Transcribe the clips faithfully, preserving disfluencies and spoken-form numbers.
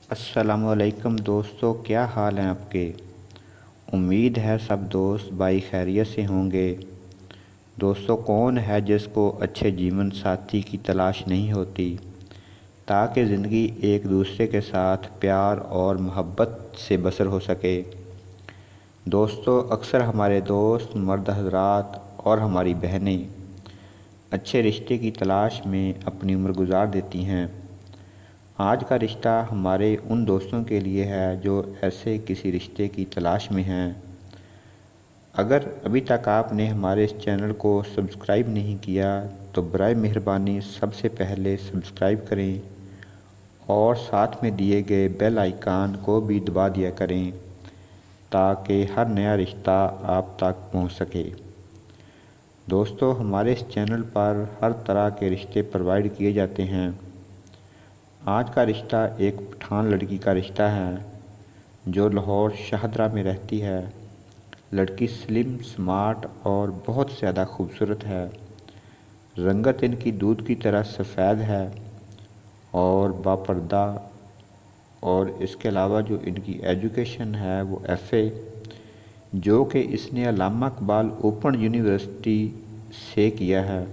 अस्सलामुअलैकुम दोस्तों, क्या हाल हैं आपके। उम्मीद है सब दोस्त भाई खैरियत से होंगे। दोस्तों, कौन है जिसको अच्छे जीवन साथी की तलाश नहीं होती, ताकि ज़िंदगी एक दूसरे के साथ प्यार और मोहब्बत से बसर हो सके। दोस्तों, अक्सर हमारे दोस्त मर्द हज़रात और हमारी बहनें अच्छे रिश्ते की तलाश में अपनी उम्र गुजार देती हैं। आज का रिश्ता हमारे उन दोस्तों के लिए है जो ऐसे किसी रिश्ते की तलाश में हैं। अगर अभी तक आपने हमारे इस चैनल को सब्सक्राइब नहीं किया तो बराए मेहरबानी सबसे पहले सब्सक्राइब करें और साथ में दिए गए बेल आइकन को भी दबा दिया करें, ताकि हर नया रिश्ता आप तक पहुंच सके। दोस्तों, हमारे इस चैनल पर हर तरह के रिश्ते प्रोवाइड किए जाते हैं। आज का रिश्ता एक पठान लड़की का रिश्ता है जो लाहौर शाहदरा में रहती है। लड़की स्लिम, स्मार्ट और बहुत ज़्यादा खूबसूरत है। रंगत इनकी दूध की तरह सफ़ेद है और बापर्दा। और इसके अलावा जो इनकी एजुकेशन है वो एफ ए, जो कि इसने अल्लामा इकबाल ओपन यूनिवर्सिटी से किया है।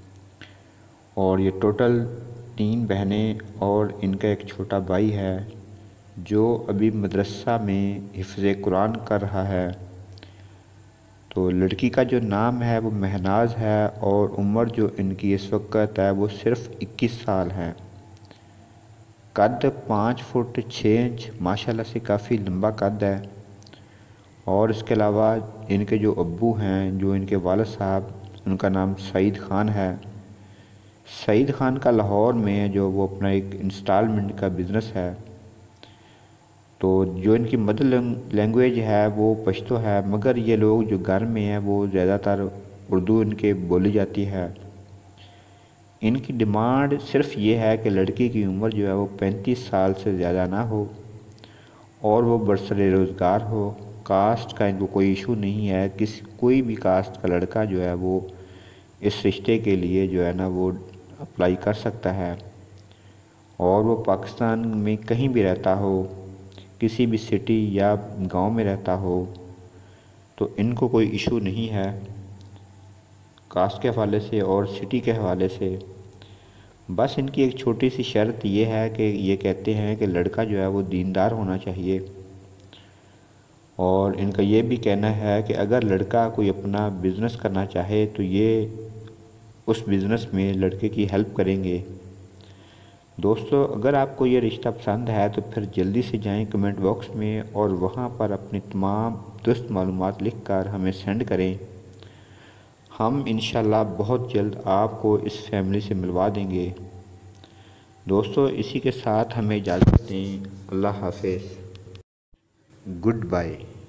और ये टोटल तीन बहनें और इनका एक छोटा भाई है जो अभी मदरसा में हिफ्ज़े कुरान कर रहा है। तो लड़की का जो नाम है वो महनाज है और उम्र जो इनकी इस वक्त है वो सिर्फ़ इक्कीस साल है। कद पाँच फुट छः इंच माशाल्लाह से काफ़ी लंबा कद है। और इसके अलावा इनके जो अब्बू हैं, जो इनके वालिद साहब, उनका नाम सईद ख़ान है। सईद ख़ान का लाहौर में जो वो अपना एक इंस्टॉलमेंट का बिज़नेस है। तो जो इनकी मदर लैंग्वेज है वो पश्तो है, मगर ये लोग जो घर में हैं वो ज़्यादातर उर्दू इनके बोली जाती है। इनकी डिमांड सिर्फ ये है कि लड़की की उम्र जो है वो पैंतीस साल से ज़्यादा ना हो और वो बरसरे रोज़गार हो। कास्ट का इनको कोई इशू नहीं है, किसी कोई भी कास्ट का लड़का जो है वो इस रिश्ते के लिए जो है ना वो अप्लाई कर सकता है। और वो पाकिस्तान में कहीं भी रहता हो, किसी भी सिटी या गांव में रहता हो, तो इनको कोई इशू नहीं है कास्ट के हवाले से और सिटी के हवाले से। बस इनकी एक छोटी सी शर्त ये है कि ये कहते हैं कि लड़का जो है वो दीनदार होना चाहिए। और इनका ये भी कहना है कि अगर लड़का कोई अपना बिज़नेस करना चाहे तो ये उस बिज़नेस में लड़के की हेल्प करेंगे। दोस्तों, अगर आपको ये रिश्ता पसंद है तो फिर जल्दी से जाएं कमेंट बॉक्स में और वहाँ पर अपनी तमाम दुरुस्त मालूमात लिख कर हमें सेंड करें। हम इंशाल्लाह बहुत जल्द आपको इस फैमिली से मिलवा देंगे। दोस्तों, इसी के साथ हमें इजाज़त दें। अल्लाह हाफ़िज़, गुड बाय।